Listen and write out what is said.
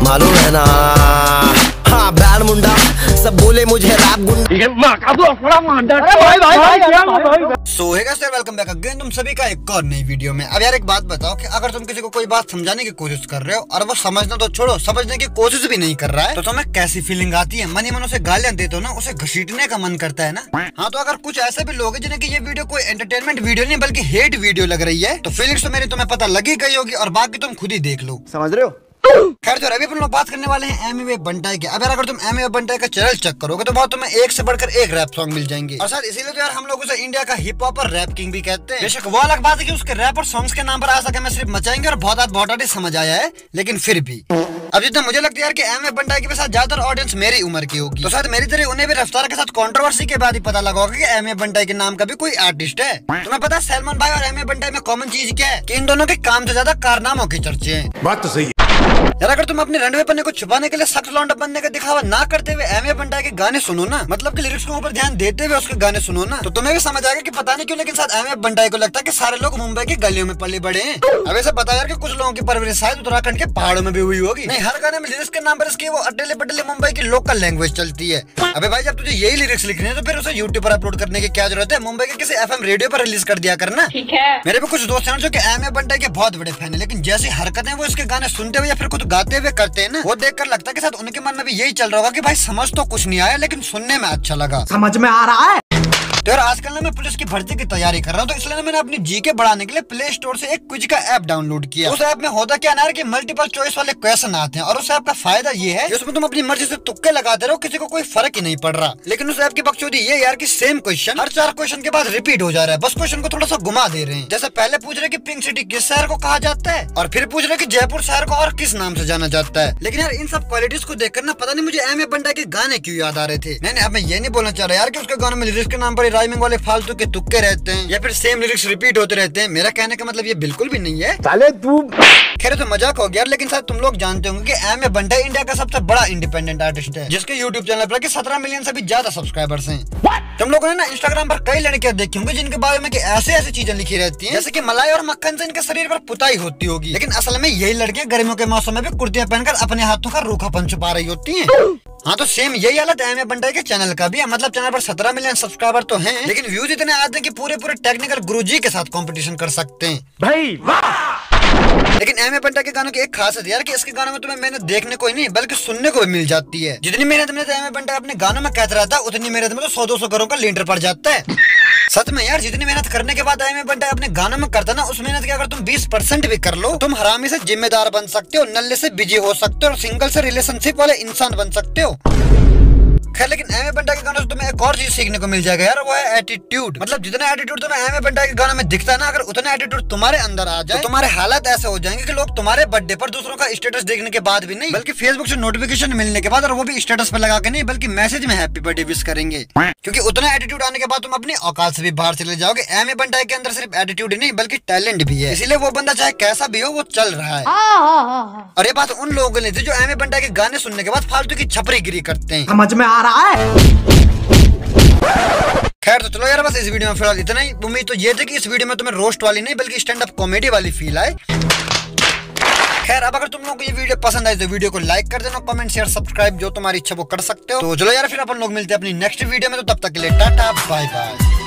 मालूम है ना। हाँ बैंड मुंडा सब बोले मुझे रैप गुंडा। So hey guys welcome back again तुम सभी का एक और नई वीडियो में। अब यार एक बात बताओ कि अगर तुम किसी को कोई बात समझाने की कोशिश कर रहे हो और वो समझना तो छोड़ो, समझने की कोशिश भी नहीं कर रहा है, तो तुम्हें कैसी फीलिंग आती है? मनी मन उसे गालियां देते हो ना, उसे घसीटने का मन करता है ना। हाँ तो अगर कुछ ऐसे भी लोग हैं जिन्हें कि ये वीडियो कोई एंटरटेनमेंट वीडियो नहीं बल्कि हेट वीडियो लग रही है, तो फीलिंग्स तो मेरी तुम्हें पता लगी गई होगी और बाकी तुम खुद ही देख लो। समझ रहे हो? खैर जो अभी अपन लोग बात करने वाले हैं एमिवे बंटाई के। अब यार अगर तुम एमिवे बंटाई का चैनल चेक करोगे तो बहुत तुम्हें एक से बढ़कर एक रैप सॉन्ग मिल जाएंगे। और शायद इसीलिए तो यार हम लोग उसे इंडिया का हिप हॉप और रैप किंग भी कहते हैं। बेशक वो अलग बात है कि उसके रैप और सॉन्ग्स के नाम पर आज तक हमें सिर्फ मचाएंगे और बहुत समझ आया है, लेकिन फिर भी अब जितना मुझे लगता है यार कि एमिवे बंटाई के साथ ज्यादातर ऑडियंस मेरी उम्र की होगी, तो शायद मेरी तरह उन्हें भी रफ्तार के साथ कंट्रोवर्सी के बाद ही पता लगा होगा कि एमिवे बंटाई के नाम का भी कोई आर्टिस्ट है। तुम्हें पता है सलमान भाई और एमिवे बंटाई में कॉमन चीज क्या है? कि इन दोनों के काम से ज्यादा कारनामों की चर्चे हैं। बात तो सही है यार। अगर तुम अपने रंडवे पन्ने को छुपाने के लिए सख्त लौंडा बनने का दिखावा ना करते हुए एमिवे बंटाई के गाने सुनो ना, मतलब कि लिरिक्स के ऊपर ध्यान देते हुए उसके गाने सुनो ना, तो तुम्हें भी समझ आएगा कि पता नहीं क्यों लेकिन साथ एमिवे बंटाई को लगता है कि सारे लोग मुंबई की गलियों में पले बड़े हैं। अब ऐसा पता यार कि कुछ लोगों की परवरिश शायद उत्तराखंड के पहाड़ों में भी हुई होगी। नहीं, हर गाने में लिरिक्स के नाम पर इसकी वो अटेले पटेले मुंबई की लोकल लैंग्वेज चलती है। अबे भाई जब तुझे यही लिरिक्स लिखने हैं तो फिर उसे यूट्यूब पर अपलोड करने की क्या जरूरत है? मुंबई के किसी FM रेडियो पर रिलीज कर दिया करना। ठीक है। मेरे भी कुछ दोस्त हैं जो कि एमिवे बंटाई के बहुत बड़े फैन है, लेकिन जैसी हरकतें वो इसके गाने सुनते हुए या फिर खुद गाते हुए करते हैं ना, वो देखकर लगता है कि शायद उनके मन में भी यही चल रहा होगा कि भाई समझ तो कुछ नहीं आया लेकिन सुनने में अच्छा लगा। समझ में आ रहा है? तो यार आजकल ना मैं पुलिस की भर्ती की तैयारी कर रहा हूँ, तो इसलिए मैंने अपनी जीके बढ़ाने के लिए प्ले स्टोर से एक क्विज का ऐप डाउनलोड किया। उस ऐप में होता क्या ना कि मल्टीपल चॉइस वाले क्वेश्चन आते हैं और उस ऐप का फायदा ये है कि उसमें तुम अपनी मर्जी से तुक्के लगाते रहो, किसी को कोई फर्क ही नहीं पड़ रहा। लेकिन उस ऐप की बकचोदी ये यार कि सेम क्वेश्चन हर 4 क्वेश्चन के बाद रिपीट हो जा रहा है, बस क्वेश्चन को थोड़ा सा घुमा दे रहे हैं। जैसे पहले पूछ रहे कि पिंक सिटी किस शहर को कहा जाता है और फिर पूछ रहे कि जयपुर शहर को और किस नाम से जाना जाता है। लेकिन यार इन सब क्वालिटीज को देखकर ना पता नहीं मुझे एमिवे बंटाई के गाने क्यों याद आ रहे थे। नहीं अब मैं ये नहीं बोलना चाह रहा यार कि उसके गानों में लिरिक्स के नाम पर राइमिंग वाले फालतू के तुक्के रहते हैं या फिर सेम लिरिक्स रिपीट होते रहते हैं। मेरा कहने का मतलब ये बिल्कुल भी नहीं है। साले तू खैर तो मजाक हो गया, लेकिन शायद तुम लोग जानते होंगे कि एमिवे बंटाई इंडिया का सबसे बड़ा इंडिपेंडेंट आर्टिस्ट है, जिसके यूट्यूब चैनल पर 17 मिलियन से भी ज्यादा सब्सक्राइबर्स हैं। तुम लोगों ने ना इंस्टाग्राम पर कई लड़कियां देखी होंगी जिनके बारे में कि ऐसे चीजें लिखी रहती हैं जैसे कि मलाई और मक्खन से इनके शरीर पर पुताई होती होगी, लेकिन असल में यही लड़कियां गर्मियों के मौसम में भी कुर्तियां पहनकर अपने हाथों का रूखापन छुपा रही होती हैं। हाँ तो सेम यही हालत एमिवे बंटाई के चैनल का भी है। मतलब चैनल पर 17 मिलियन सब्सक्राइबर तो हैं, लेकिन व्यूज इतने आते हैं कि पूरे टेक्निकल गुरुजी के साथ कंपटीशन कर सकते हैं भाई। लेकिन एमिवे बंटाई के गानों की एक खासियत यार कि इसके गानों में तुम्हें मेहनत देखने को ही नहीं बल्कि सुनने को भी मिल जाती है। जितनी मेहनत में एमिवे बंटाई अपने गानों में कहता रहता है, उतनी मेहनत में तो 100-200 करोड़ का लीडर पड़ जाता है। सच में यार जितनी मेहनत करने के बाद एमिवे बंटाई अपने गानों में करता ना, उस मेहनत के अगर तुम 20% भी कर लो, तुम हरामी से जिम्मेदार बन सकते हो, नल्ले से बिजी हो सकते हो और सिंगल से रिलेशनशिप वाले इंसान बन सकते हो। खैर लेकिन एमिवे बंटाई के गानों से तुम्हें एक और चीज सीखने को मिल जाएगा यार, वो है एटीट्यूड। मतलब जितना एटीट्यूड तुम्हें एमिवे बंटाई के गानों में दिखता है ना, अगर उतना एटीट्यूड तुम्हारे अंदर आ जाए तो तुम्हारे हालात ऐसे हो जाएंगे कि लोग तुम्हारे बर्थडे पर दूसरों का स्टेटस देखने के बाद भी नहीं बल्कि फेसबुक से नोटिफिकेशन मिलने के बाद, और वो भी स्टेटस पर लगा के नहीं बल्कि मैसेज में हैप्पी बर्थडे विश करेंगे। क्योंकि उतना एटीट्यूड आने के बाद तुम अपनी औकात से भी बाहर चले जाओगे। एमिवे बंटाई के अंदर सिर्फ एटीट्यूड ही नहीं बल्कि टैलेंट भी है, इसीलिए वो बंदा चाहे कैसा भी हो वो चल रहा है। और ये बात उन लोगों के लिए थी जो एमिवे बंटाई के गाने सुनने के बाद फालतू की छपरीगिरी करते हैं। समझ में आ रहा है? खैर तो चलो यार बस इस वीडियो में फिलहाल इतना ही। उम्मीद तो ये थी कि इस वीडियो में तुम्हें रोस्ट वाली नहीं बल्कि स्टैंड अप कॉमेडी वाली फील आए। खैर अब अगर तुम लोगों को ये वीडियो पसंद आई तो वीडियो को लाइक कर देना, कमेंट शेयर सब्सक्राइब जो तुम्हारी इच्छा वो कर सकते हो। तो चलो यार फिर अपन लोग मिलते हैं अपनी नेक्स्ट वीडियो में, तो तब तक के लिए टाटा बाय बाय।